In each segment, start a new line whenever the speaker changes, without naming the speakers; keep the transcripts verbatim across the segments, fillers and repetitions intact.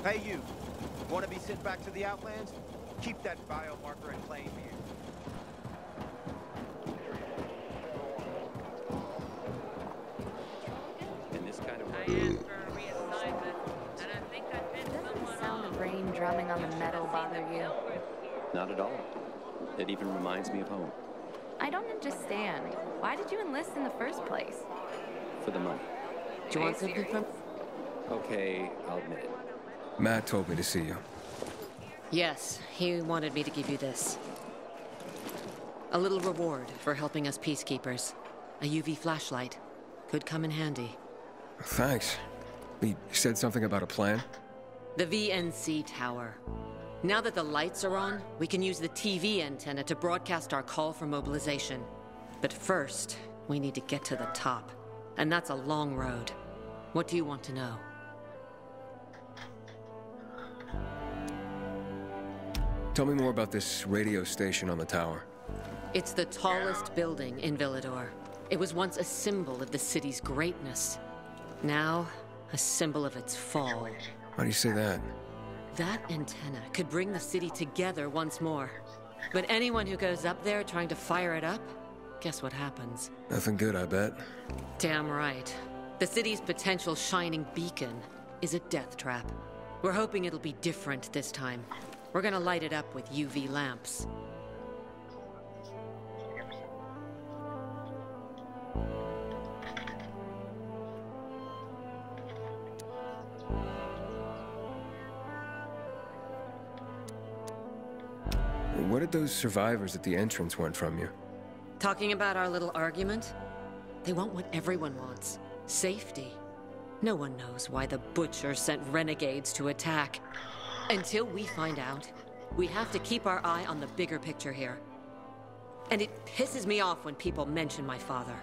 Hey, you. Want to be sent back to the Outlands? Keep that biomarker in plain view.
In this kind of
I asked for a reassignment, and I think I picked
Doesn't the
someone
sound
off.
of rain drumming on the metal bother you?
Not at all. It even reminds me of home.
I don't understand. Why did you enlist in the first place?
For the money.
Do you want something from?
Okay, I'll admit it.
Matt told me to see you.
Yes, he wanted me to give you this. A little reward for helping us peacekeepers. A U V flashlight. Could come in handy.
Thanks. He said something about a plan?
The V N C tower. Now that the lights are on, we can use the T V antenna to broadcast our call for mobilization. But first, we need to get to the top. And that's a long road. What do you want to know?
Tell me more about this radio station on the tower.
It's the tallest building in Villedor. It was once a symbol of the city's greatness. Now, a symbol of its fall.
Why do you say that?
That antenna could bring the city together once more. But anyone who goes up there trying to fire it up, guess what happens?
Nothing good, I bet.
Damn right. The city's potential shining beacon is a death trap. We're hoping it'll be different this time. We're gonna light it up with U V lamps.
What did those survivors at the entrance want from you?
Talking about our little argument? They want what everyone wants. Safety. No one knows why the Butcher sent renegades to attack. Until we find out, we have to keep our eye on the bigger picture here. And it pisses me off when people mention my father.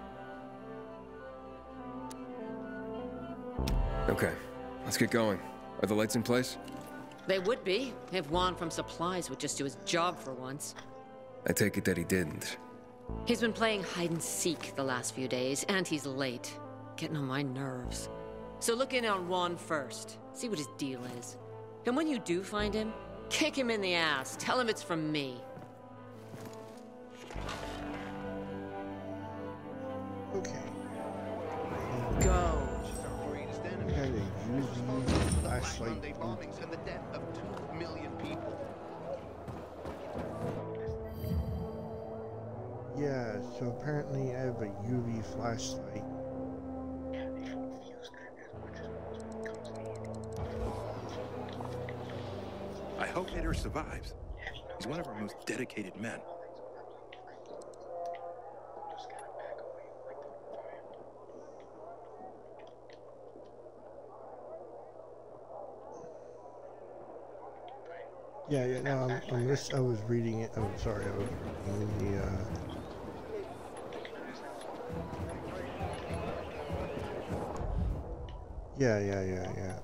Okay, let's get going. Are the lights in place?
They would be, if Juan from Supplies would just do his job for once.
I take it that he didn't.
He's been playing hide and seek the last few days, and he's late. Getting on my nerves. So look in on Juan first. See what his deal is. And when you do find him, kick him in the ass. Tell him it's from me.
Okay.
Go.
I had a U V flashlight.
Monday bombings and the death of two million people.
Yeah, so apparently I have a U V flashlight.
I hope Hitter survives. He's one of our most dedicated men.
Yeah, yeah, no, I'm, I'm list, I was reading it. I'm sorry, I was reading the, uh... Yeah, yeah, yeah, yeah.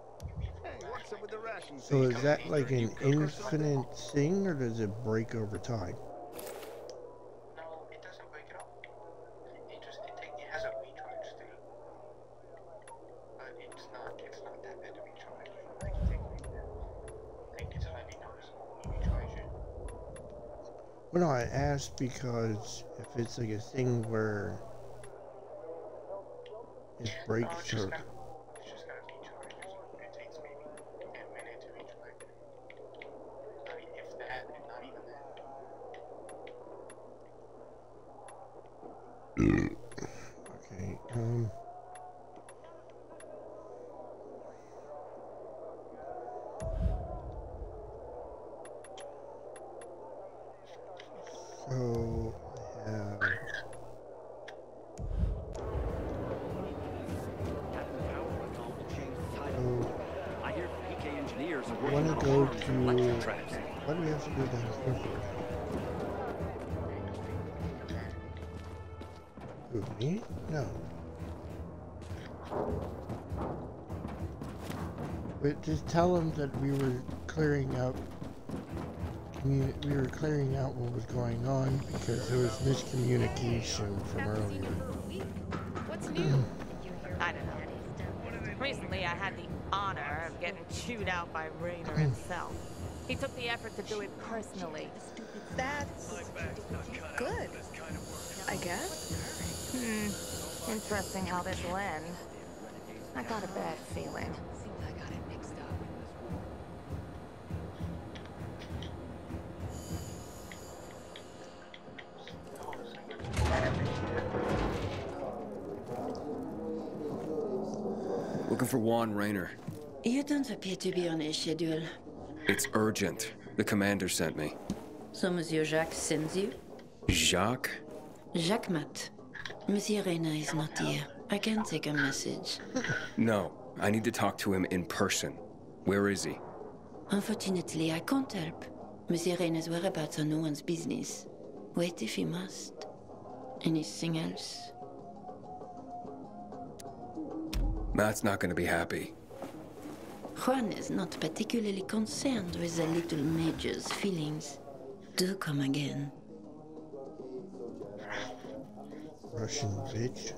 So is that like an infinite thing, or does it break over time?
No, it doesn't break it up. It just, it, take, it has a recharge state. But it's not, it's not that bad to recharge. Like, it takes like that. I think it's highly noticeable when you recharge it.
Well, no, I asked because if it's like a thing where it breaks
no, it's just
or...
not, it's just gotta recharge. It takes maybe a minute to recharge. Not, if that, and not even that.
Okay, um... So, I have...
I hear P K engineers are
I want to go to... Why do we have to go down here for? Who, me? No. But just tell them that we were clearing up... We were clearing out what was going on because there was miscommunication from earlier.
What's new? I don't know.
Recently, I had the honor of getting chewed out by Raynor himself. He took the effort to do it personally.
That's good, I guess.
Hmm. Interesting how this will end. I got a bad feeling.
Seems I got it mixed up.
Looking for Juan Raynor.
You don't appear to be on a schedule.
It's urgent. The commander sent me.
So Monsieur Jacques sends you?
Jacques?
Jacques Mat. Monsieur Raynor is not here. I can take a message.
No, I need to talk to him in person. Where is he?
Unfortunately, I can't help. Monsieur Raynor's whereabouts are no one's business. Wait if you must. Anything else?
Matt's not gonna be happy.
Juan is not particularly concerned with the little major's feelings. Do come again.
Russian bitch.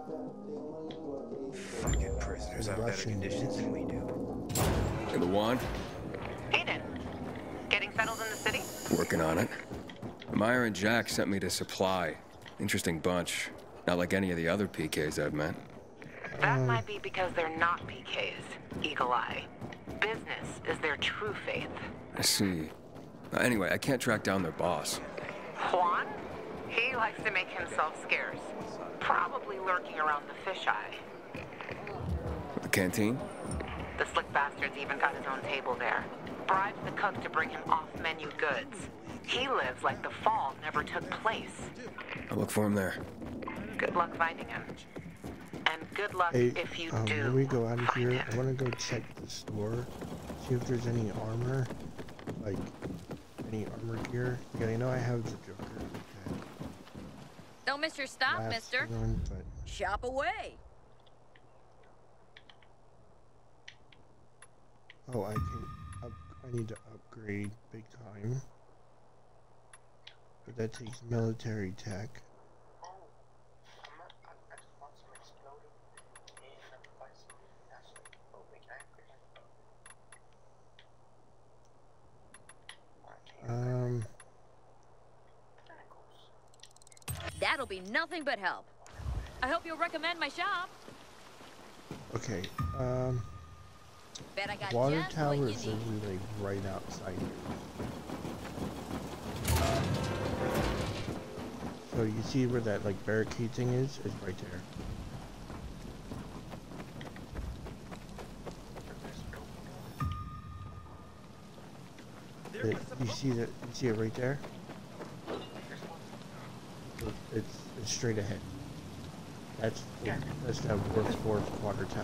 Fucking prisoners have better
Russian
conditions
bitch.
than we do.
And the Juan?
Aiden, getting settled in the city?
Working on it. Meyer and Jack sent me to supply. Interesting bunch. Not like any of the other P Ks I've met.
That might be because they're not P Ks, Eagle Eye. Business is their true faith.
I see. Uh, Anyway, I can't track down their boss.
Juan? He likes to make himself scarce. Probably lurking around the fisheye.
The canteen?
The slick bastard's even got his own table there. Bribes the cook to bring him off-menu goods. He lives like the fall never took place.
I'll look for him there.
Good luck finding him. And good luck
Hey,
if you
um,
do
when we go out of
find
here,
him.
I want to go check the store, see if there's any armor, like any armor gear. Yeah, I know I have the Joker. Okay.
Don't miss your stop,
Last
mister.
one, but
Shop away.
oh, I can. Up, I need to upgrade big time. But that takes military tech.
Oh, I'm not, I, I just want some exploding and I'm gonna buy some acid. Oh, we can upgrade.
Um.
That'll be nothing but help. I hope you'll recommend my shop.
Okay. Um.
Bet I got
Water
just
tower
what you
is
need.
literally like right outside here. So you see where that like barricade thing is? It's right there. It, you see that? You see it right there? So it's it's straight ahead. That's the, that's that workforce water tower.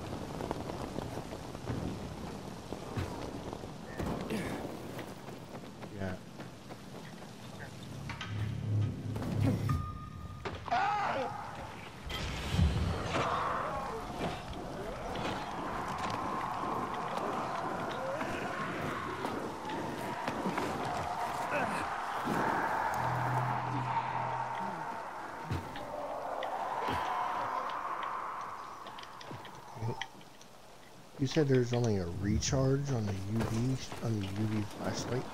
Yeah. You said there's only a recharge on the U V on the U V flashlight.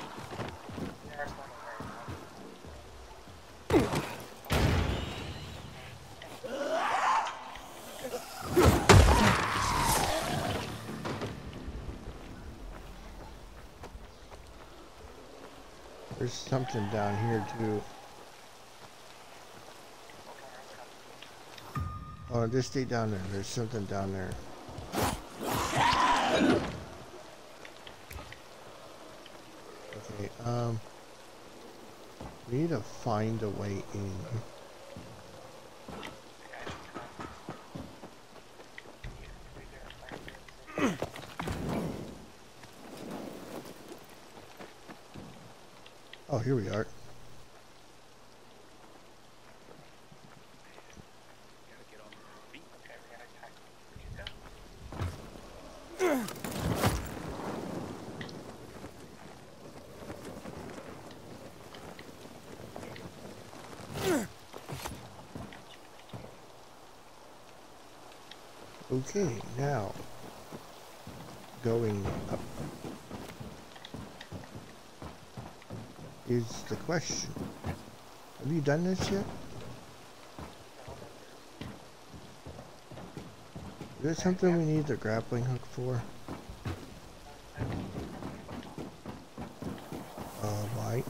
There's something down here too. Oh, just stay down there. There's something down there. Okay, um, we need to find a way in. Oh, here we are. Okay, now going up is the question. Have you done this yet? Is there something we need the grappling hook for? Uh, why?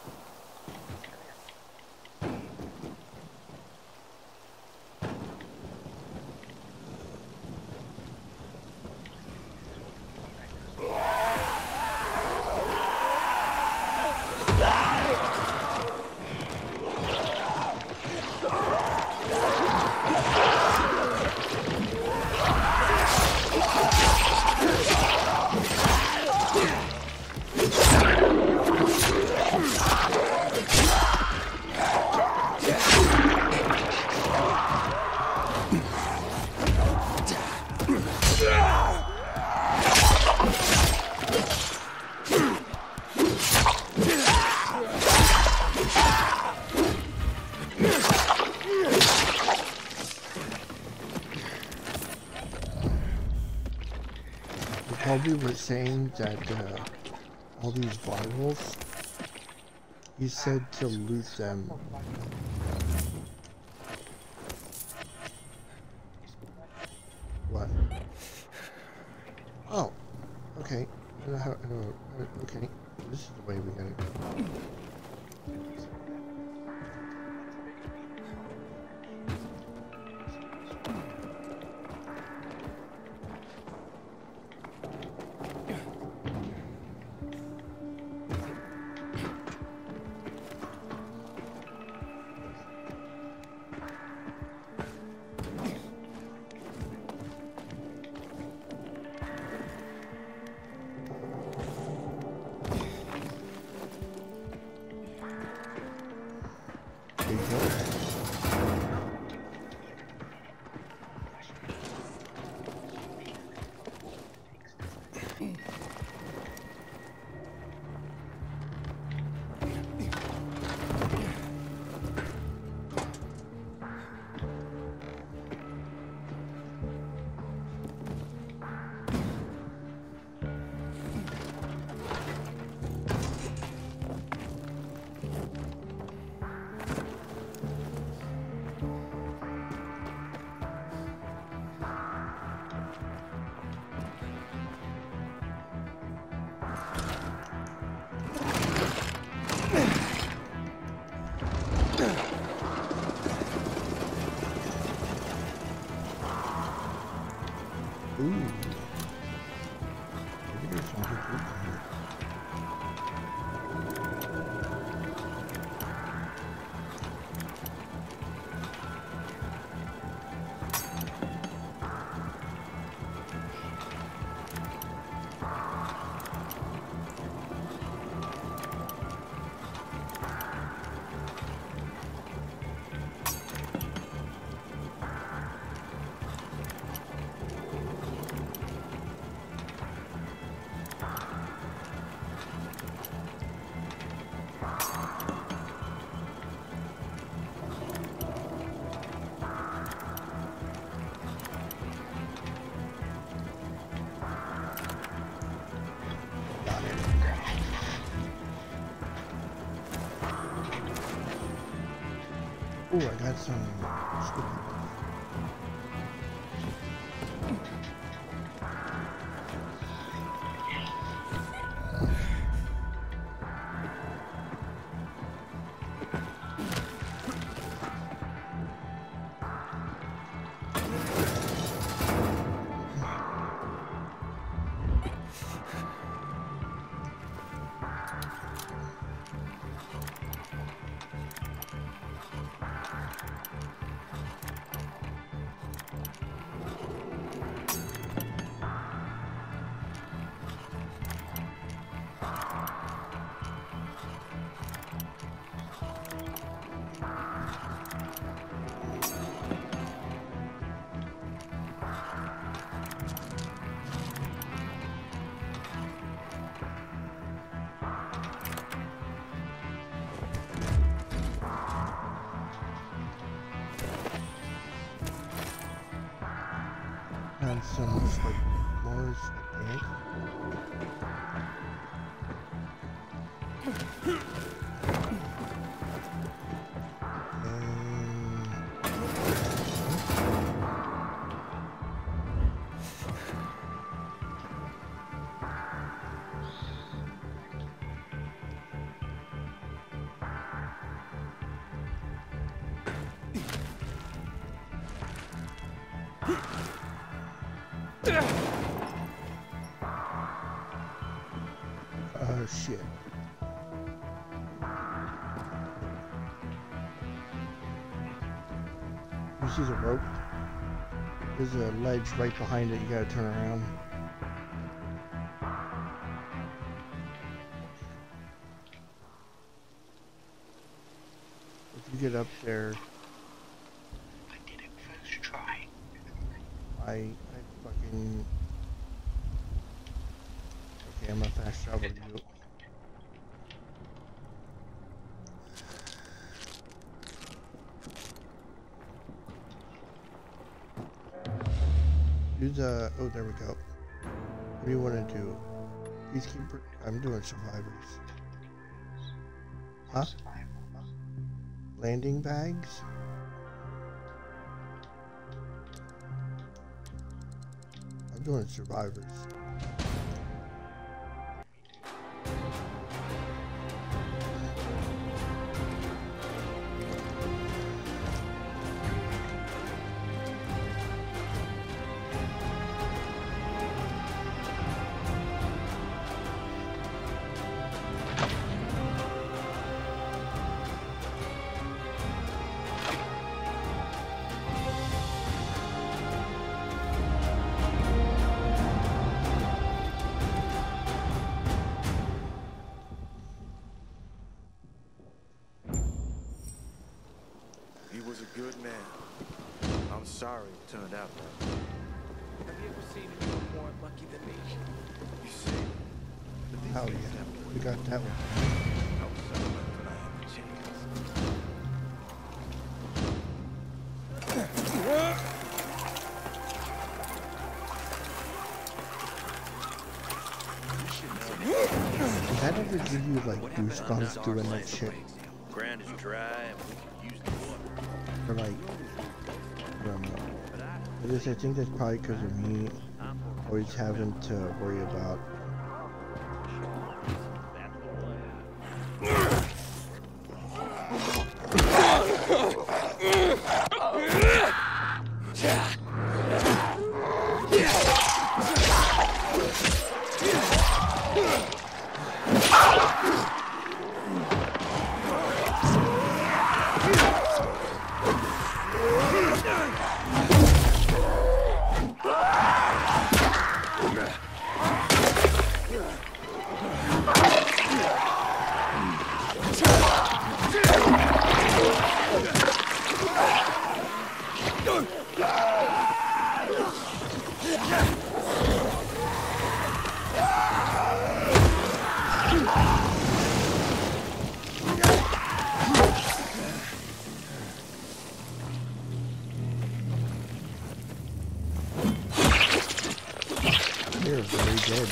We were saying that uh, all these Bibles, he said to loot them. What? Oh, okay. Uh, how, uh, okay, this is the way we gotta go. Oh, I got some sticky. And some like more Oh shit. You see the rope? There's a ledge right behind it, you gotta turn around. If you get up there,
I did it first try.
I, I fucking... Okay, I'm gonna fast travel to you. Do the... Oh, there we go. What do you want to do? Peacekeeper? I'm doing survivors. Huh? Landing bags? I'm doing survivors.
Good man. I'm sorry it turned out that way.
Have you ever seen anyone more lucky than me?
You see, but these
Hell
things
yeah.
happen
We got that one.
I was celebrating when I had the chance.
Does that ever give you like goosebumps doing that shit?
Ground is dry and we can use the water.
Or like, I don't know. I just, I think that's probably because of me always having to worry about You're very good.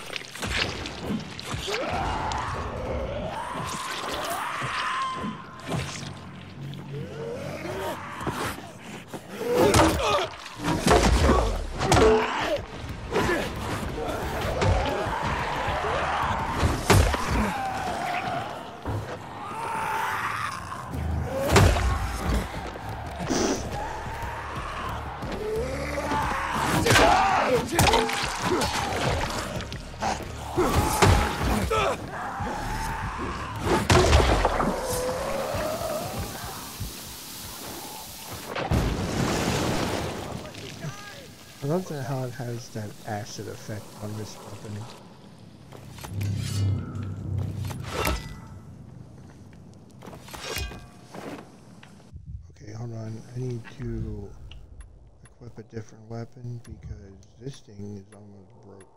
I love that how it has that acid effect on this weapon. Okay, hold on. I need to equip a different weapon because this thing is almost broke.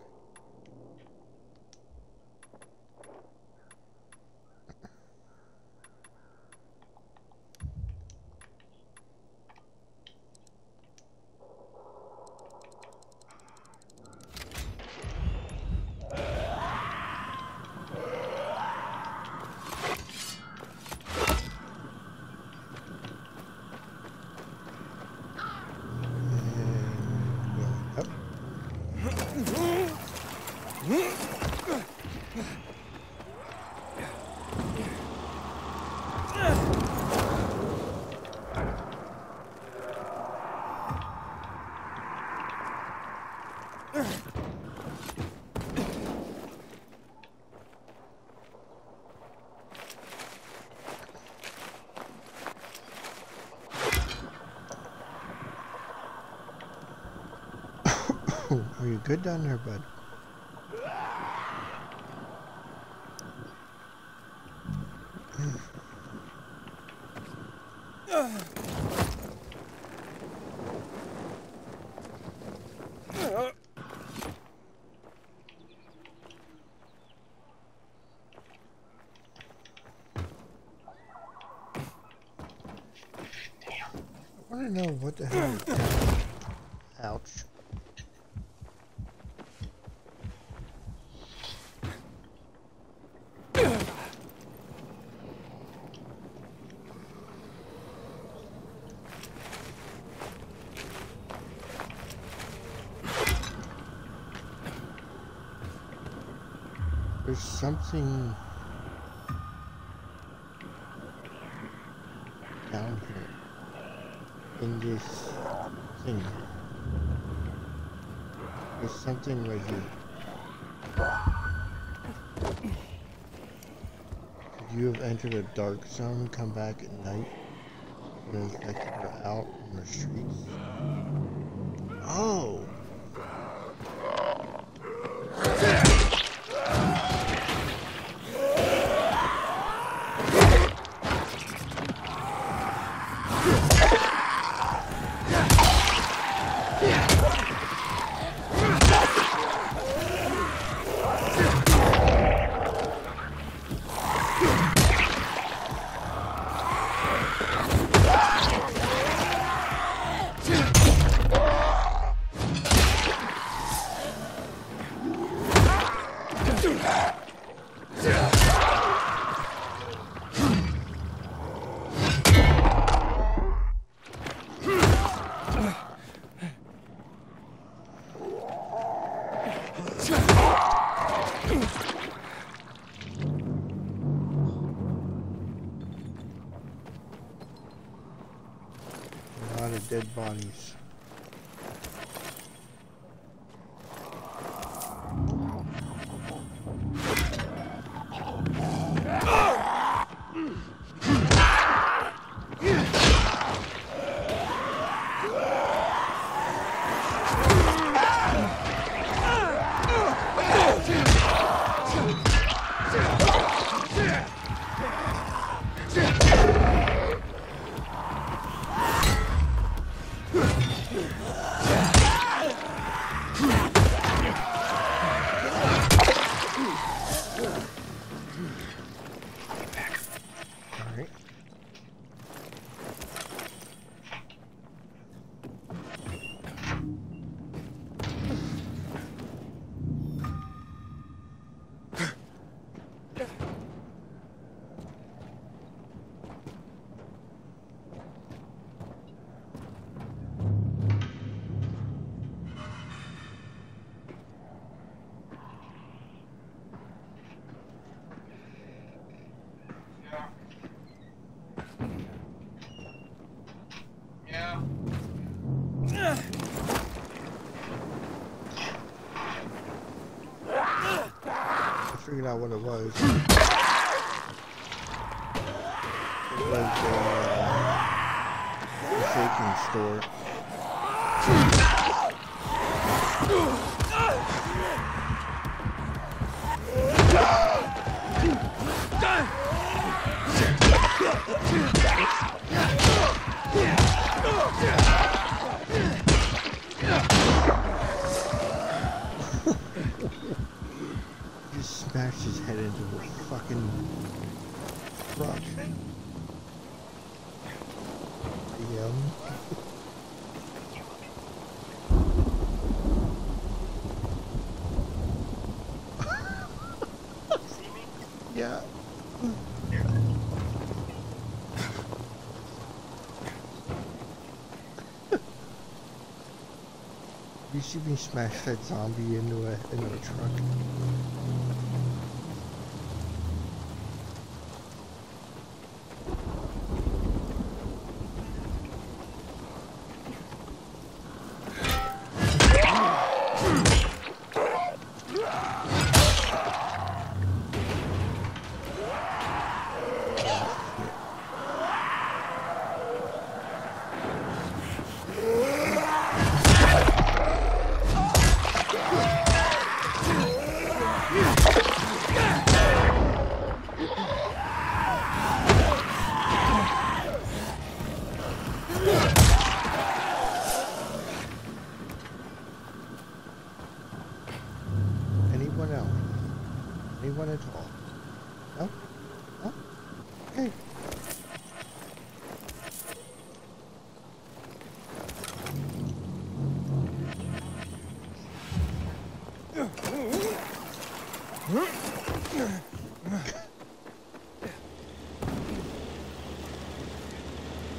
Are you good down there, bud? I want to know what the hell is that? Ouch. There's something down here in this thing. There's something right here. Could you have entered a dark zone, come back at night, when infected are out on the streets? Oh! A lot of dead bodies. Figured out what it was. It was uh, a shaking store. Just smashed his head into the fucking truck. Yum. Yeah. You see me smash that zombie into a into a truck.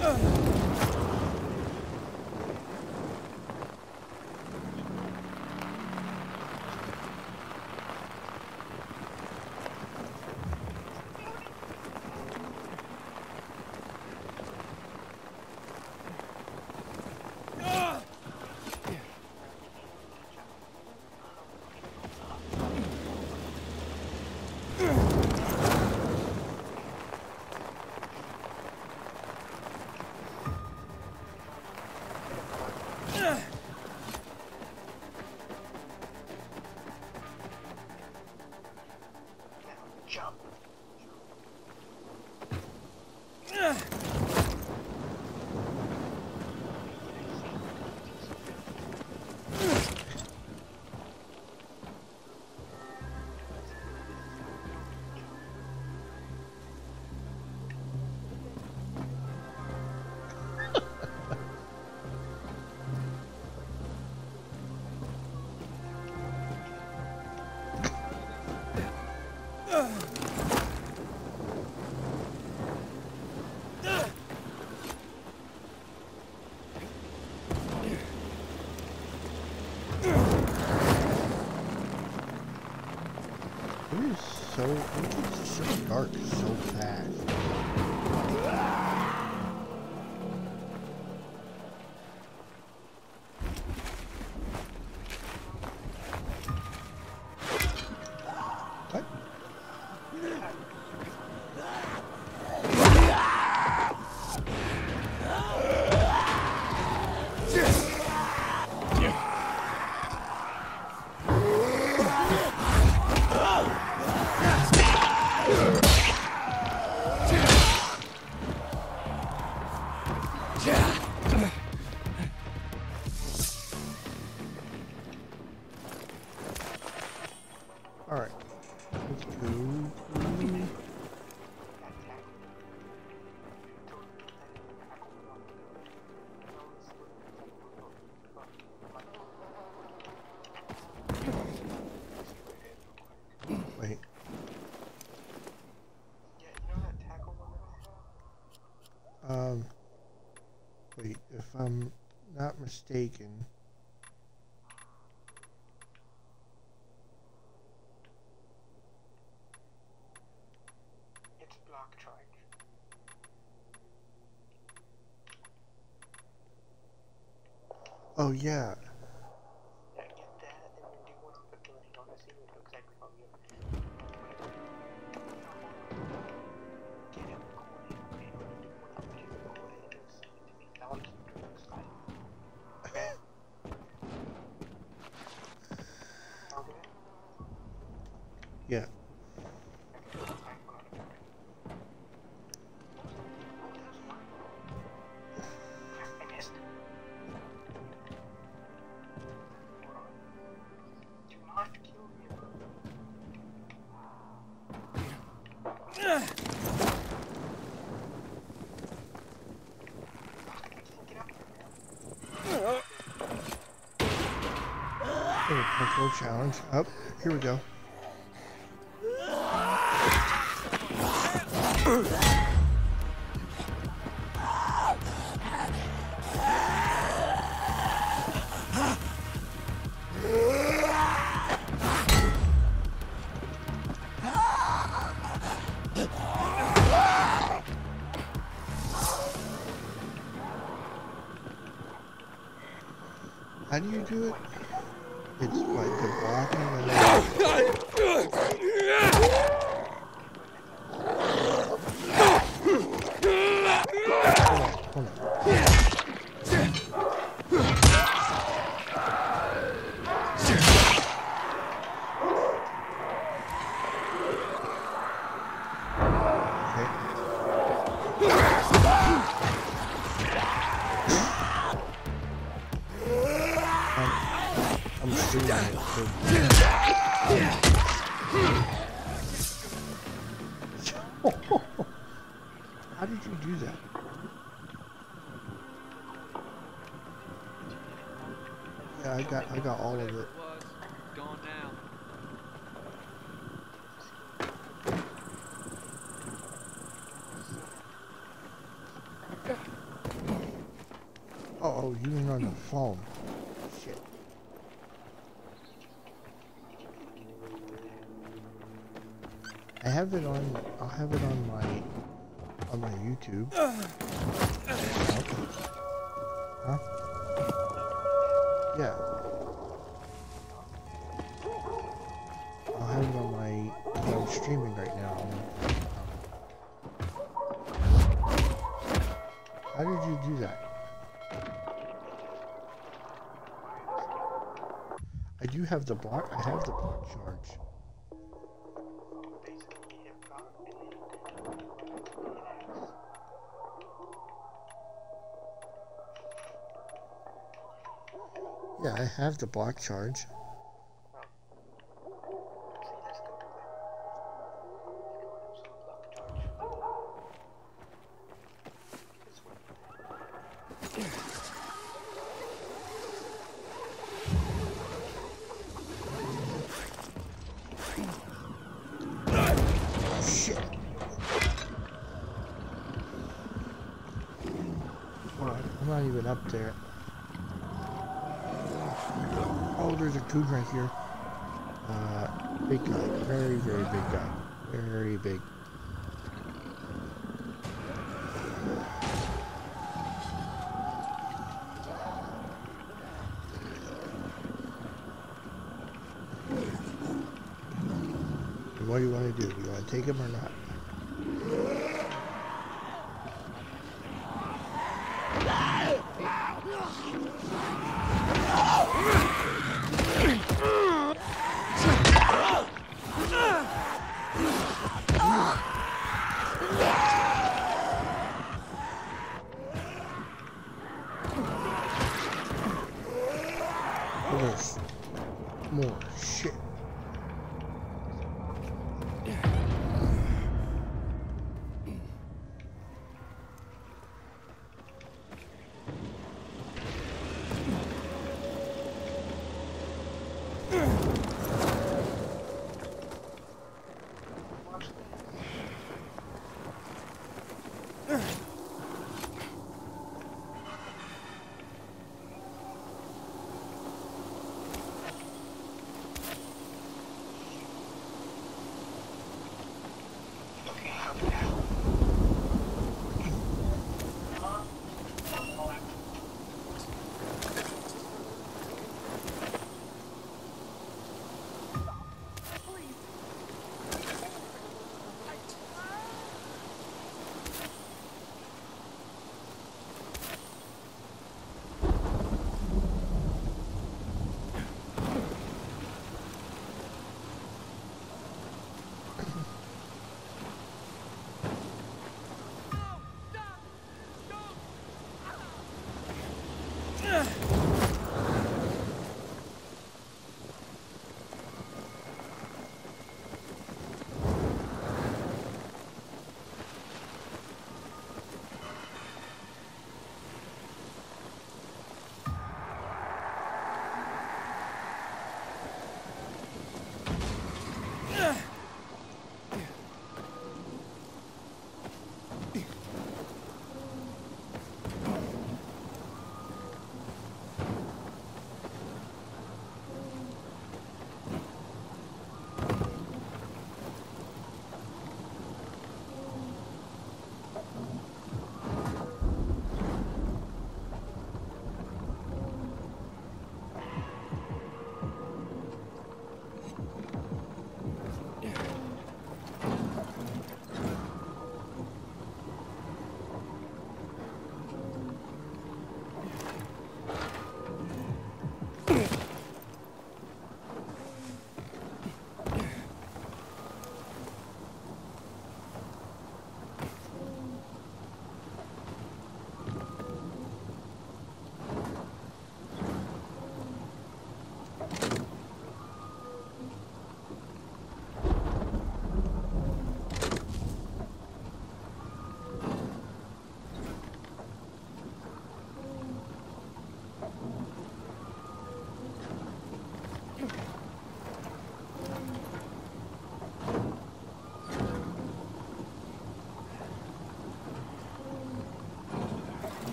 It is so, it gets so dark so fast. Alright, let's go through. Wait. Um, wait, if I'm not mistaken, oh yeah. Yeah. Control challenge. Up. Oh, here we go. How do you do it? It's like the blocking and then... Hold on, hold on. How did you do that? Yeah, I got I got all of it. Oh, oh, you mean on the phone? Shit. I have it on. I'll have it on my on my YouTube. Huh? Yeah. I'll have it on my. I'm streaming right now. How did you do that? I do have the block. I have the block charge. Yeah, I have the block charge. Shit. Well, I'm not even up there. Oh, there's a coon right here. Uh, big guy. Very, very big guy. Very big. What do you want to do? Do you want to take him or not? There's more shit.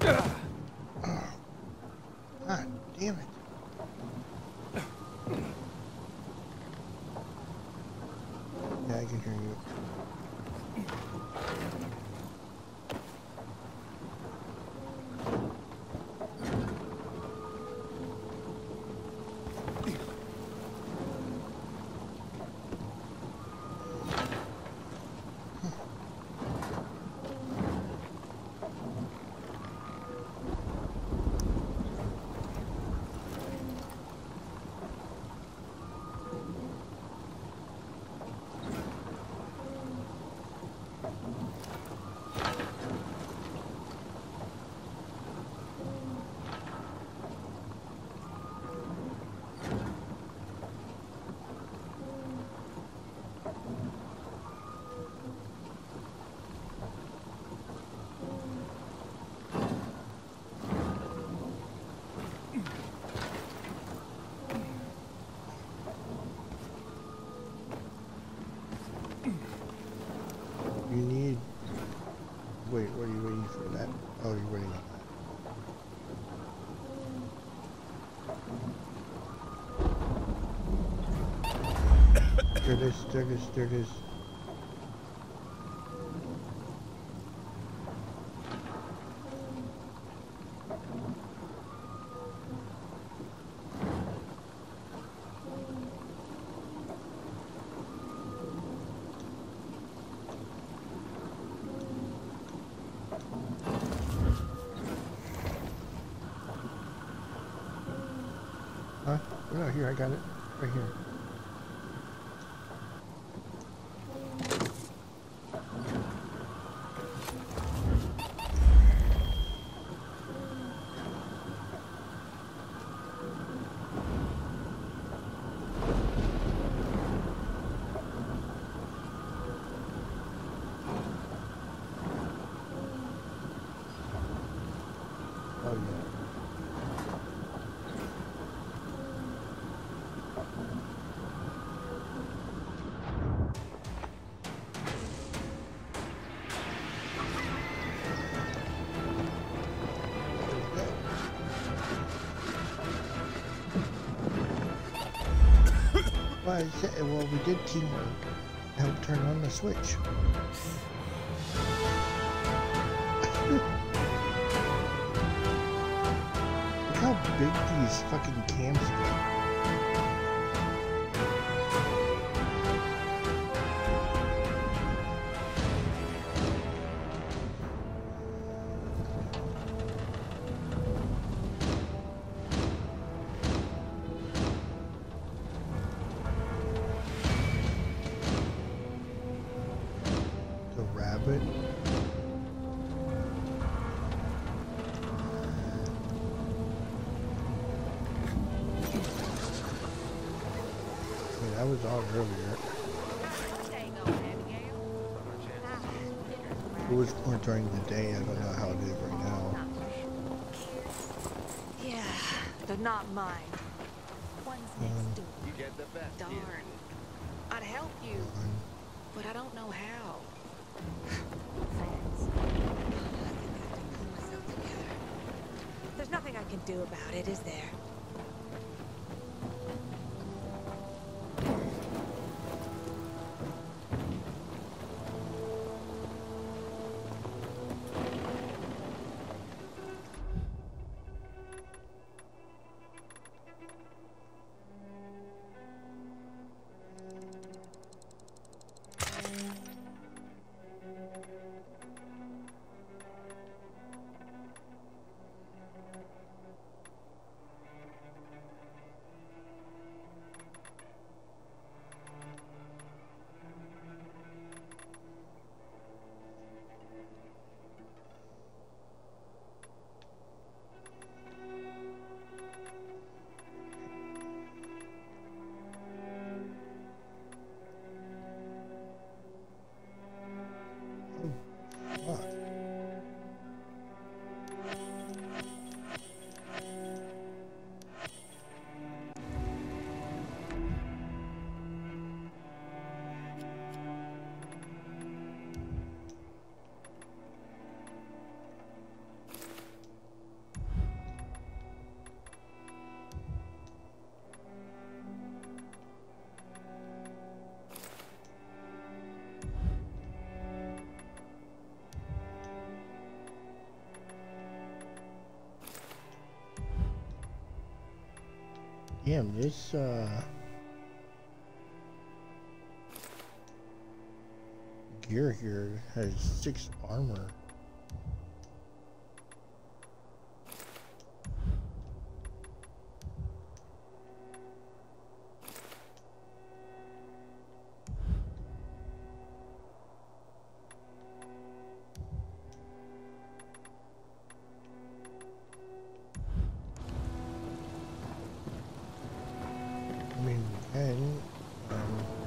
God damn it. Yeah, I can hear you. You need... Wait, what are you waiting for that? Oh, you're waiting on that. There it is, there it is, there it is. Huh? No, here, I got it. Right here. Oh, yeah. Well, I said, well, we did teamwork. Help turn on the switch. Look how big these fucking cams get. The rabbit. Yeah, that was all earlier. It was more during the day. I don't know how it is right now.
Yeah, they're not mine. One's next door.
You get the best.
Darn. I'd help you, but I don't know how. Thanks. I think I have to pull myself together. There's nothing I can do about it, is there?
Damn, this, uh... gear here has six armor. I mean, we can, um...